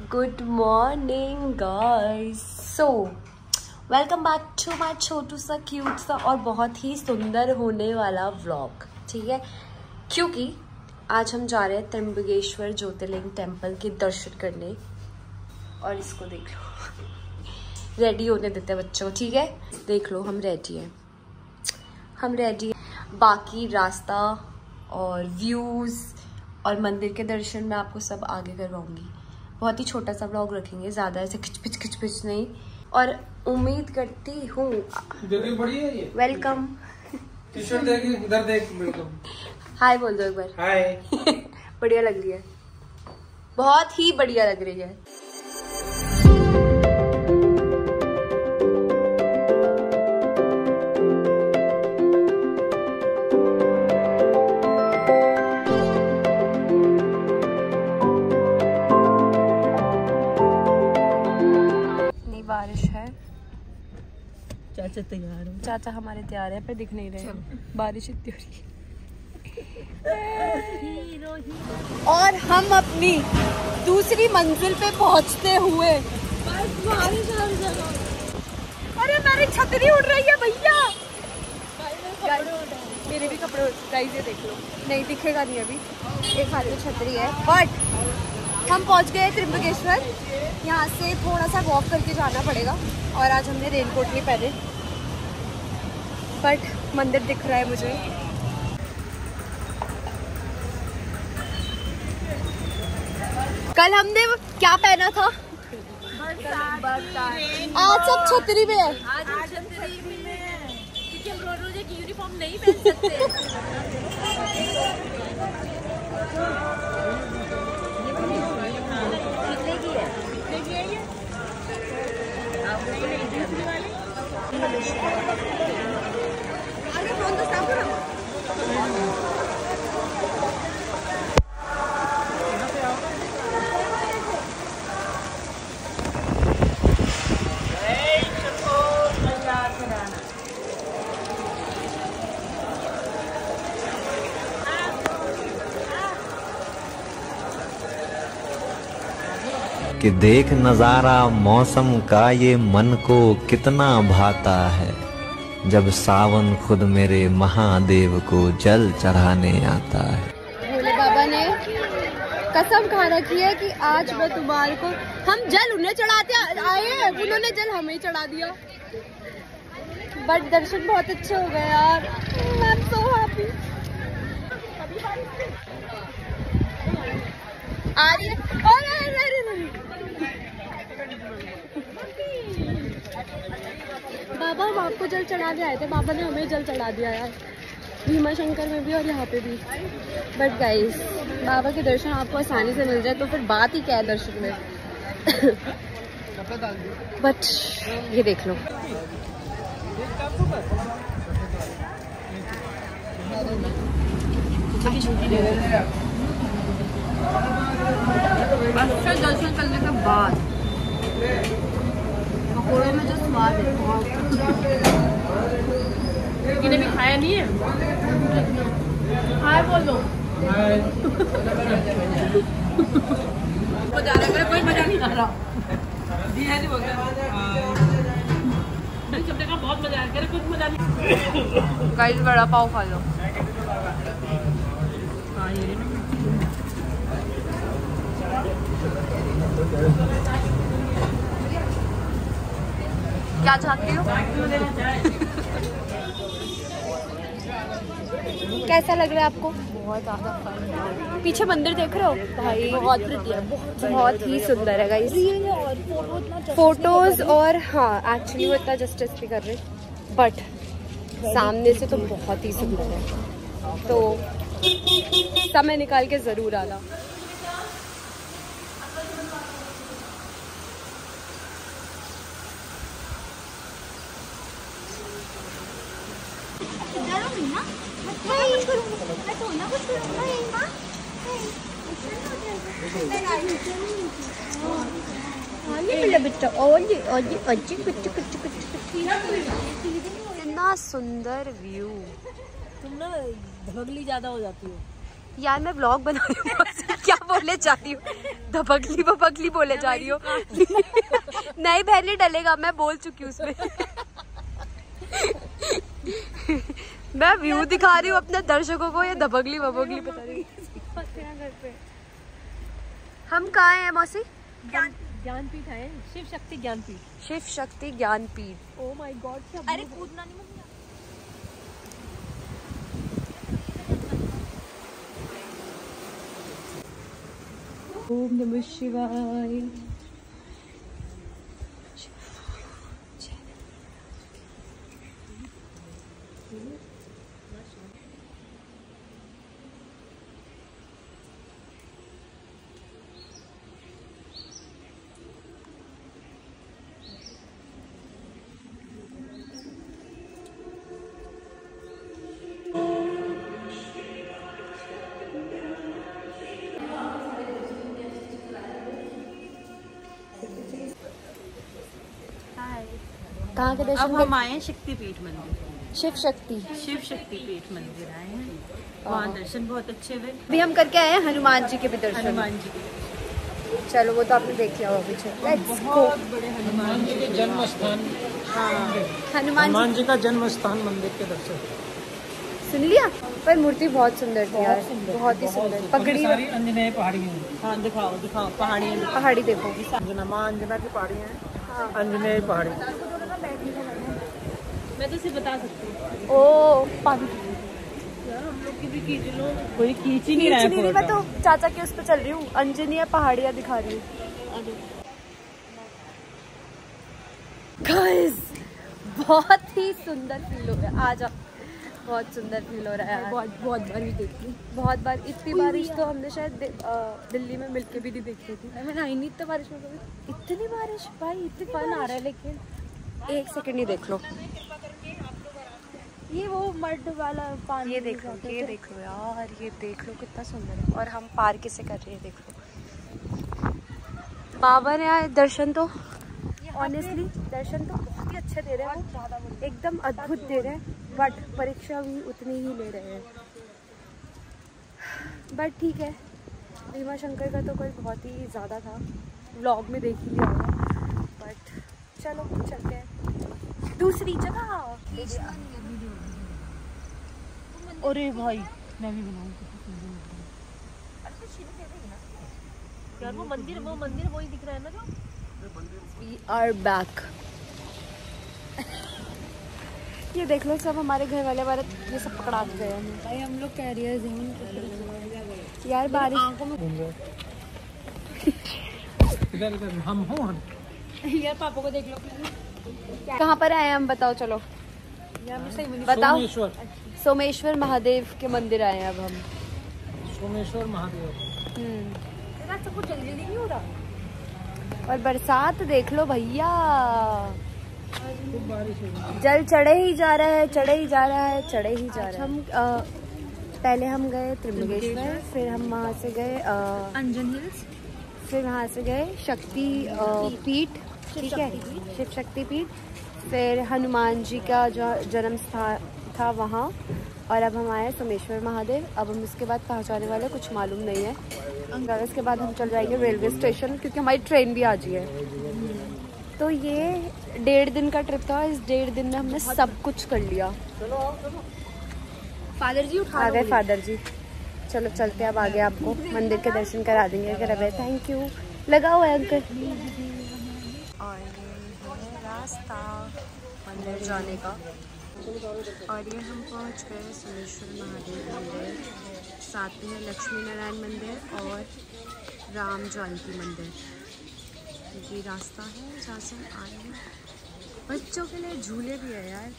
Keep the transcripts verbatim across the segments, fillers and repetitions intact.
Good morning guys. So welcome back to my छोटू सा cute सा और बहुत ही सुंदर होने वाला व्लॉग। ठीक है, क्योंकि आज हम जा रहे हैं त्र्यंबकेश्वर ज्योतिर्लिंग टेम्पल के दर्शन करने। और इसको देख लो, रेडी होने देते हैं बच्चों को। ठीक है, देख लो हम रेडी हैं, हम रेडी हैं। बाकी रास्ता और व्यूज़ और मंदिर के दर्शन मैं आपको सब आगे करवाऊंगी। बहुत ही छोटा सा व्लॉग रखेंगे, ज़्यादा ऐसे खिचपिच खिचपिच नहीं। और उम्मीद करती हूँ वेलकम। इधर देख, हाय बोल दो एक बार। हाय। बढ़िया लग रही है, बहुत ही बढ़िया लग रही है। बारिश है। चाचा तैयार है, चाचा हमारे तैयार है पर दिख नहीं रहे, बारिश इतनी हो रही है। और हम अपनी दूसरी मंजिल पे पहुंचते हुए, अरे मेरी छतरी उड़ रही है भैया। मेरे भी कपड़े गाइस, ये देख लो, नहीं दिखेगा नहीं अभी, एक हाथ में छतरी है। बट हम पहुंच गए त्र्यंबकेश्वर। यहाँ से थोड़ा सा वॉक करके जाना पड़ेगा और आज हमने रेनकोट नहीं पहने, बट मंदिर दिख रहा है मुझे। कल हमने क्या पहना था? आज सब छतरी में है। आज हम छतरी में हैं, क्योंकि हम रोज रोज एक यूनिफॉर्म नहीं पहन सकते। कि देख नजारा मौसम का ये मन को कितना भाता है, जब सावन खुद मेरे महादेव को जल चढ़ाने आता है। भोले बाबा ने कसम खा रखी है कि आज वो तुम्हारे को, हम जल उन्हें चढ़ाते आए हैं, उन्होंने जल हमें चढ़ा दिया। बट दर्शन बहुत अच्छे हो गए यार, आई एम सो हैप्पी। आ रही है, अरे अरे अरे बाबा, हम आपको जल चढ़ाने आए थे, बाबा ने हमें जल चढ़ा दिया यार, भीमा शंकर में भी और यहाँ पे भी। बट गाइस, बाबा के दर्शन आपको आसानी से मिल जाए तो फिर बात ही क्या है दर्शन में। बट ये देख लो, अच्छा दर्शन करने के बाद पकौड़े में जो स्वाद है, किसी भी खाया नहीं है। हाय बोलो। मजा आ रहा है, कोई मजा नहीं आ रहा। जी है जी बोल रहा सबने कहा बहुत मजा आ रहा है, कुछ मजा नहीं। गाइस बड़ा पाव खा लो। हाँ ये क्या चाहती हो? कैसा लग रहा है आपको? बहुत ज़्यादा फन। पीछे मंदिर देख रहे हो भाई, बहुत प्रिटी है, बहुत बहुत ही सुंदर है गाइस। फोटोज और हाँ एक्चुअली वो इतना जस्टिस भी कर रहे, बट सामने से तो बहुत ही सुंदर है। तो समय निकाल के ज़रूर आना। इतना सुंदर व्यू। तुम ना भगली ज्यादा हो जाती हो। यार मैं व्लॉग बना रही हूँ, क्या बोले जा रही हूँ, धपकली बपकली बोले जा रही हूँ। नहीं बहने डलेगा, मैं बोल चुकी हूँ उसमें। मैं व्यू दिखा रही हूँ अपने दर्शकों को, ये धपकली बपकली बता रही हूँ। हम कहाँ हैं मौसी? ज्ञान ज्ञानपीठ है, Shiv Shakti Jnanpith. Shiv Shakti Jnanpith. Oh my God, अरे कूदना नहीं। ओम नमः शिवाय। कहाँ के दर्शन? अब हम आए हैं शक्तिपीठ मंदिर, शिव शक्ति शिव शक्तिपीठ मंदिर आए हैं। वहाँ दर्शन बहुत अच्छे हुए। अभी हम करके आए हैं हनुमान जी के भी दर्शन। हनुमान जी के, चलो वो तो आपने देख लिया होगा पीछे। बहुत बड़े हनुमान जी के जन्म स्थान, हनुमान हनुमान जी का जन्म स्थान मंदिर के दर्शन सुन लिया। पर मूर्ति बहुत सुंदर थी यार, बहुत ही सुंदर। पगड़ी सारी अंजनेय पहाड़ियाँ हैं। हाँ दिखाओ दिखाओ पहाड़ी। पहाड़ी देखो। अंजना माँ अंजना की पहाड़ियाँ हैं। अंजनेय पहाड़ी। मैं तो सिर्फ बता सकती हूँ। ओ पानी यार हम लोग की भी खींच लो, कोई खींच ही नहीं रहा है। मैं तो चाचा के उस पर चल रही हूँ, अंजनिया पहाड़ियाँ दिखा रही हूँ। गाइस बहुत ही सुंदर फील हो रहा है, आ जाओ। बहुत सुंदर फील हो रहा है। बहुत बहुत बार भी देखी, बहुत बार। इतनी बारिश तो हमने शायद दिल्ली में मिलके भी नहीं देखी थी। मैंने आई नहीं इतनी बारिश में कभी। इतनी बारिश भाई, इतनी फन आ रहा है। लेकिन एक सेकंड ही देख लो, ये वो मड वाला पानी। ये देख लो, ये देख लो यार, ये देख लो कितना सुंदर है। और हम पार कैसे कर रहे हैं, देख लो। बाबा ने आए दर्शन तो ऑनेस्टली दर्शन तो बहुत ही अच्छे दे रहे हैं, वो एकदम अद्भुत दे रहे हैं। बट परीक्षा भी उतनी ही ले रहे हैं। बट ठीक है, भीमा शंकर का तो कोई बहुत ही ज़्यादा था, व्लॉग में देख ही लिया होगा। बट चलो चलते हैं दूसरी जगह। अरे भाई मैं भी बनाऊँ यार। वो मंदिर वो मंदिर वही दिख रहा है ना जो। We are back। ये देख लो, सब हमारे घर वाले वाले ये सब पकड़ा गए हैं भाई। हम लोग कह रही है यार बारिश आंखों में इधर इधर हम हो हम यार पापा को देख लो। कहाँ पर आए हम, बताओ चलो बताओ। सोमेश्वर सोमेश्वर महादेव के मंदिर आए हैं अब हम। सोमेश्वर महादेव। सबको जल्दी नहीं हो रहा। और बरसात देख लो भैया, खूब बारिश है। जल चढ़े ही जा रहा है, चढ़े ही जा रहा है, चढ़े ही जा रहा है। हम आ, पहले हम गए त्रिम्बकेश्वर, फिर हम वहाँ से गए अंजन हिल्स, फिर वहाँ से गए शक्ति पीठ, ठीक है, शिव शक्ति पीठ। फिर हनुमान जी का जो जन्म स्थान था वहाँ। और अब हम आए सोमेश्वर महादेव। अब हम इसके बाद कहाँ जाने वाले कुछ मालूम नहीं है। इसके बाद हम चल जाएंगे रेलवे स्टेशन, क्योंकि हमारी ट्रेन भी आ जी है। तो ये डेढ़ दिन का ट्रिप था। इस डेढ़ दिन में हमने सब कुछ कर लिया। फादर जी उठा आ गए फादर जी। चलो चलते हैं अब आगे, आपको मंदिर के दर्शन करा देंगे अगर अब। थैंक यू, लगा हुआ है अंकल। और ये है रास्ता मंदिर जाने का। और ये हम पहुंच गए सोमेश्वर महादेव मंदिर, साथ में लक्ष्मी नारायण मंदिर और राम जानकी मंदिर। ये रास्ता है जहाँ से हम आए हैं। बच्चों के लिए झूले भी है यार।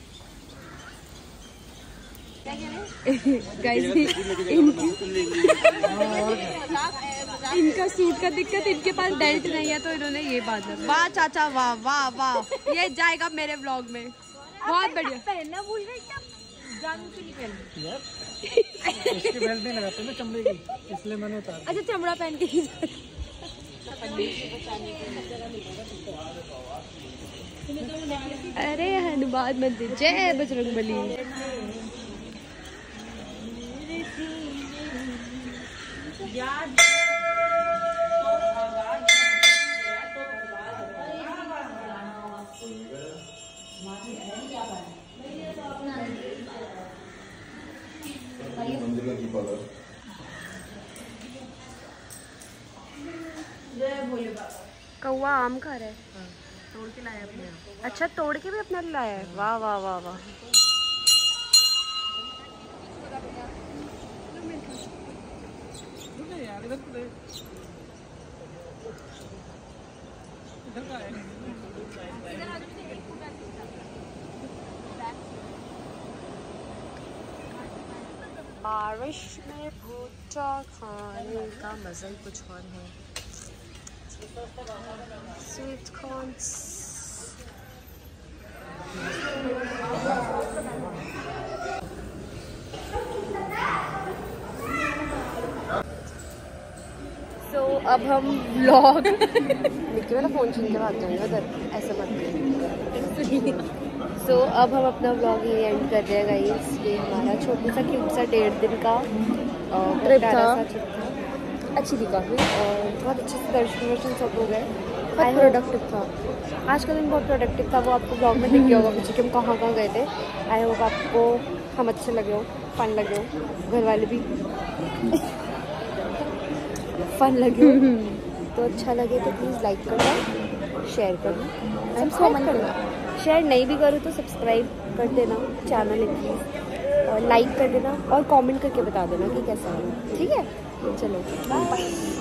इनका सूट का दिक्कत, इनके पास बेल्ट नहीं है तो इन्होंने ये बांधा। वाह चाचा वाह वाह वाह, ये जाएगा मेरे व्लॉग में। बहुत बढ़िया। पहनना भूल गए क्या? जानू के लिए पहन इसकी बेल्ट नहीं लगाते ना चमड़े की, इसलिए मैंने उतार। अच्छा चमड़ा पहन के ही अरे हनुमान मंदिर, जय बजरंगबली। कौवा आम खा रहा है। तोड़ के लाया अपने आप। अच्छा, तोड़ के भी अपना लाया है। वाह वाह वाह वाह। यार इधर तो देख, इधर का है। बारिश में भुट्टा खाने का मजा ही कुछ और है। Sweet corns. सो so, अब हम व्लॉग निक्की वाला फोन छीन के भाग जाएंगे उधर, ऐसा मत करिए। सो so, अब हम अपना व्लॉग ये एंड कर रहे हैं गाइस। ये हमारा छोटा सा क्यूट सा डेढ़ दिन का ट्रिप था। अच्छी थी काफ़ी और बहुत अच्छे से दर्शन वर्शन सब हो गए। बहुत प्रोडक्टिव था आज का दिन, बहुत प्रोडक्टिव था। वो आपको ब्लॉग में दिख गया होगा पीछे कि हम कहाँ कहाँ गए थे। आई होप आपको हम अच्छे लगे हो, फन लगे हो, घर वाले भी फन लगे हो। तो अच्छा लगे तो प्लीज़ लाइक करना, शेयर करना, सब्सक्राइब करना। शेयर नहीं भी करूँ तो सब्सक्राइब कर देना चैनल प्लीज़, और लाइक कर देना और कमेंट करके बता देना कि कैसा है। ठीक है, चलो बाय।